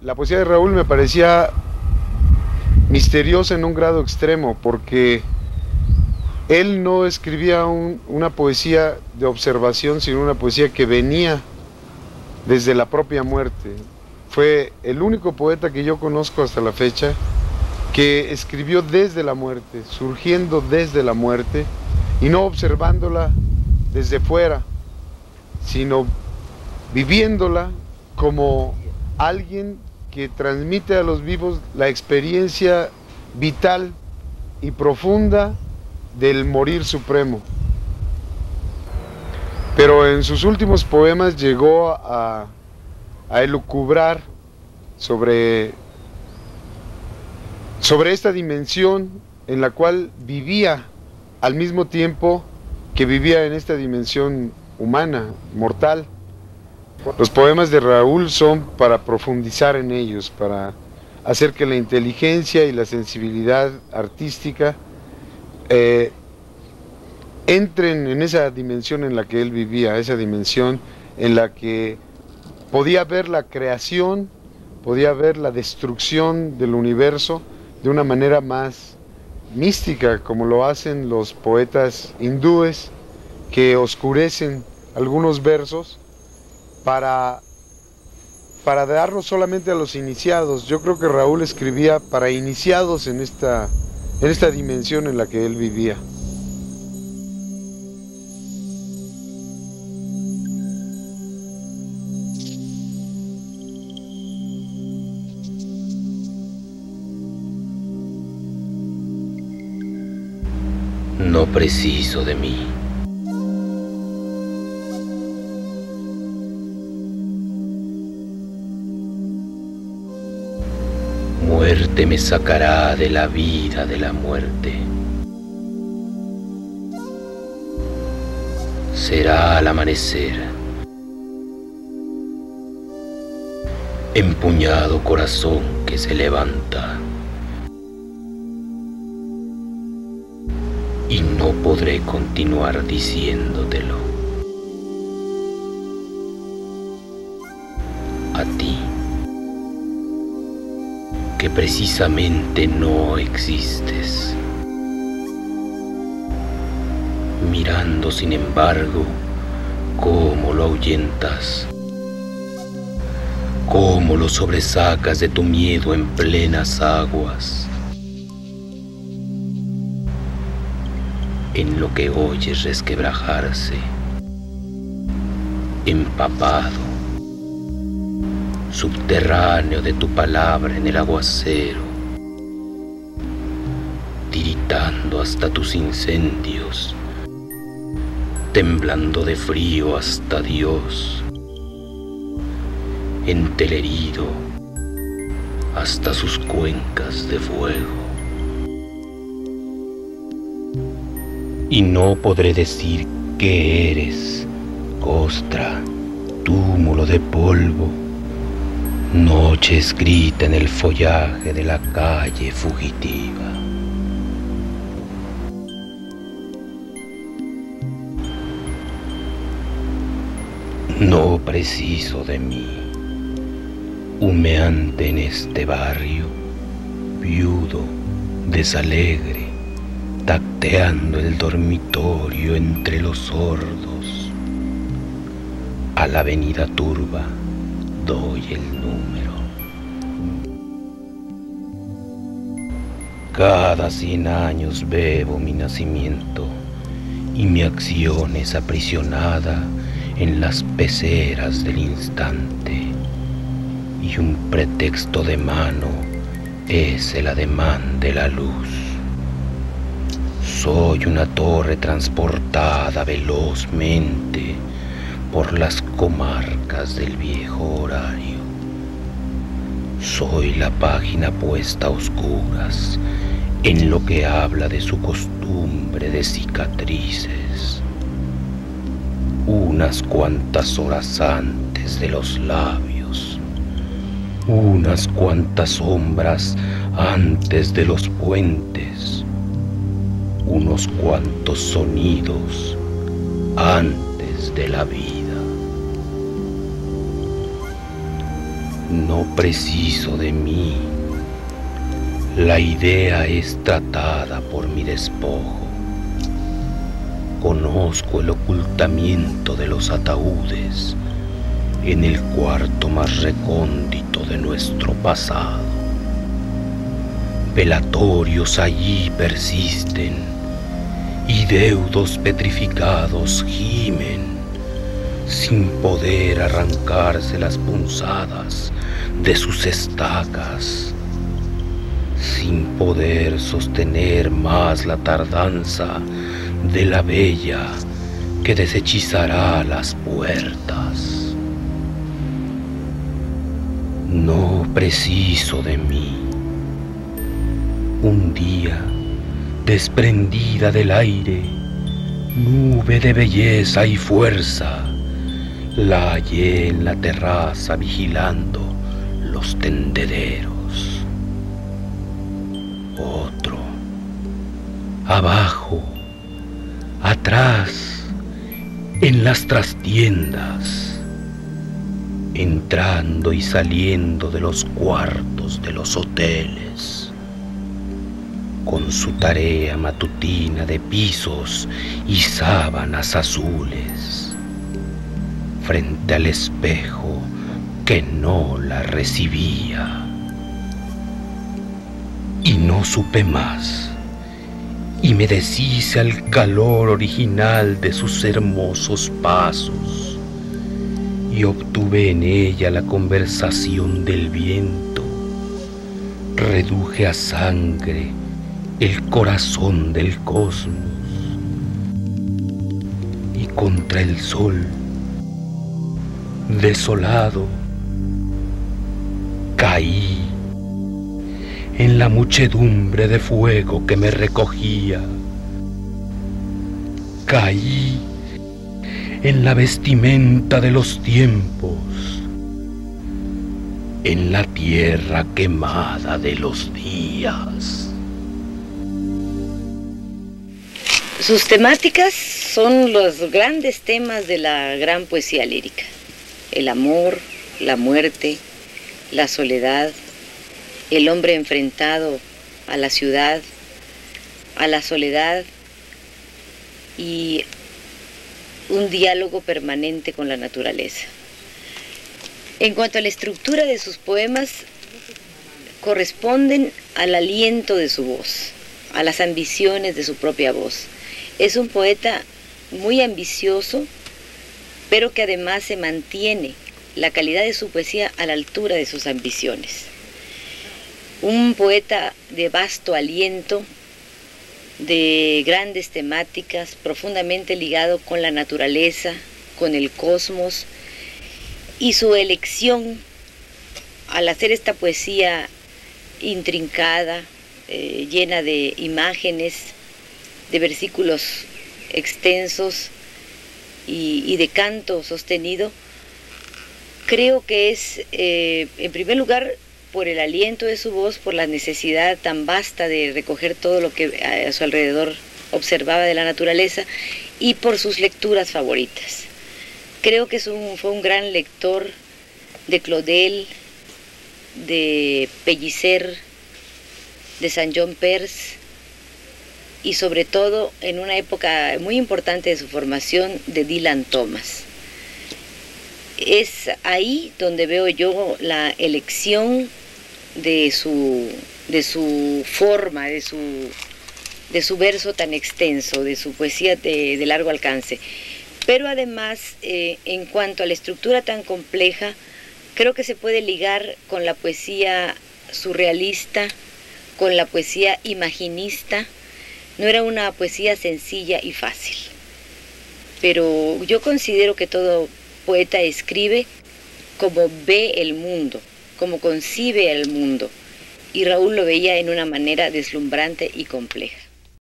La poesía de Raúl me parecía misteriosa en un grado extremo, porque él no escribía una poesía de observación, sino una poesía que venía desde la propia muerte. Fue el único poeta que yo conozco hasta la fecha que escribió desde la muerte, surgiendo desde la muerte, y no observándola desde fuera, sino viviéndola como alguien que transmite a los vivos la experiencia vital y profunda del morir supremo. Pero en sus últimos poemas llegó a elucubrar sobre esta dimensión en la cual vivía al mismo tiempo que vivía en esta dimensión humana, mortal. Los poemas de Raúl son para profundizar en ellos, para hacer que la inteligencia y la sensibilidad artística entren en esa dimensión en la que él vivía, esa dimensión en la que podía ver la creación, podía ver la destrucción del universo de una manera más mística, como lo hacen los poetas hindúes, que oscurecen algunos versos para darlos solamente a los iniciados. Yo creo que Raúl escribía para iniciados en esta dimensión en la que él vivía. No preciso de mí. Muerte me sacará de la vida de la muerte. Será al amanecer. Empuñado corazón que se levanta. Y no podré continuar diciéndotelo. A ti, que precisamente no existes. Mirando sin embargo cómo lo ahuyentas, cómo lo sobresacas de tu miedo en plenas aguas. En lo que oyes resquebrajarse, empapado, subterráneo de tu palabra en el aguacero, tiritando hasta tus incendios, temblando de frío hasta Dios, entelerido hasta sus cuencas de fuego. Y no podré decir que eres costra, túmulo de polvo, noche escrita en el follaje de la calle fugitiva. No preciso de mí, humeante en este barrio, viudo, desalegre, tacteando el dormitorio entre los sordos. A la avenida turba doy el número. Cada 100 años bebo mi nacimiento y mi acción es aprisionada en las peceras del instante, y un pretexto de mano es el ademán de la luz. Soy una torre transportada velozmente por las comarcas del viejo horario. Soy la página puesta a oscuras en lo que habla de su costumbre de cicatrices. Unas cuantas horas antes de los labios, unas cuantas sombras antes de los puentes, unos cuantos sonidos antes de la vida. No preciso de mí. La idea es tratada por mi despojo. Conozco el ocultamiento de los ataúdes en el cuarto más recóndito de nuestro pasado. Velatorios allí persisten y deudos petrificados gimen sin poder arrancarse las punzadas de sus estacas, sin poder sostener más la tardanza de la bella que deshechizará las puertas. No preciso de mí. Un día, desprendida del aire, nube de belleza y fuerza, la hallé en la terraza vigilando los tendederos. Otro, abajo, atrás, en las trastiendas, entrando y saliendo de los cuartos de los hoteles, con su tarea matutina de pisos y sábanas azules, frente al espejo que no la recibía. Y no supe más, y me deshice al calor original de sus hermosos pasos, y obtuve en ella la conversación del viento. Reduje a sangre el corazón del cosmos, y contra el sol, desolado, caí en la muchedumbre de fuego que me recogía. Caí en la vestimenta de los tiempos, en la tierra quemada de los días. Sus temáticas son los grandes temas de la gran poesía lírica: el amor, la muerte, la soledad, el hombre enfrentado a la ciudad, a la soledad y un diálogo permanente con la naturaleza. En cuanto a la estructura de sus poemas, corresponden al aliento de su voz, a las ambiciones de su propia voz. Es un poeta muy ambicioso, pero que además se mantiene la calidad de su poesía a la altura de sus ambiciones. Un poeta de vasto aliento, de grandes temáticas, profundamente ligado con la naturaleza, con el cosmos, y su elección al hacer esta poesía intrincada, llena de imágenes, de versículos extensos y de canto sostenido, creo que es, en primer lugar, por el aliento de su voz, por la necesidad tan vasta de recoger todo lo que a su alrededor observaba de la naturaleza, y por sus lecturas favoritas. Creo que fue un gran lector de Claudel, de Pellicer, de Saint-John Perse, y sobre todo, en una época muy importante de su formación, de Dylan Thomas. Es ahí donde veo yo la elección de su forma, de su verso tan extenso, de su poesía de largo alcance. Pero además, en cuanto a la estructura tan compleja, creo que se puede ligar con la poesía surrealista, con la poesía imaginista. No era una poesía sencilla y fácil, pero yo considero que todo poeta escribe como ve el mundo, como concibe el mundo, y Raúl lo veía en una manera deslumbrante y compleja.